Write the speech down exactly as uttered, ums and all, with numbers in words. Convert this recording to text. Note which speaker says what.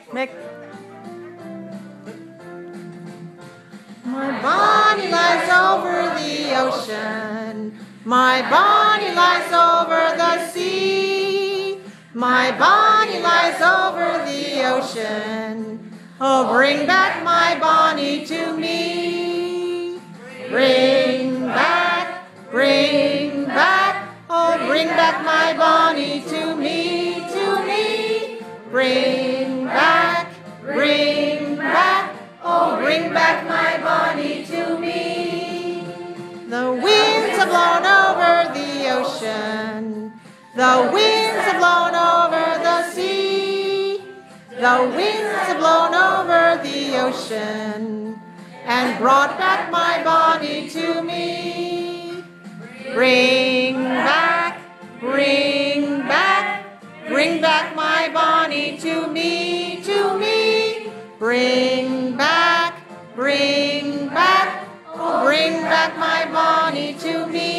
Speaker 1: Make my Bonnie lies over the ocean. My Bonnie lies over the sea. My Bonnie lies over the ocean. Oh, bring back my Bonnie to me. Bring back, bring back. Oh, bring back my Bonnie to me, to me. Bring back, bring back. Oh, bring back my Bonnie to me. The winds have blown over the ocean. The winds have blown over the sea. The winds have blown over the ocean and brought back my Bonnie to me. Bring back, bring back, bring back my Bonnie to me, to me. Bring back, bring back, oh, bring back my Bonnie to me.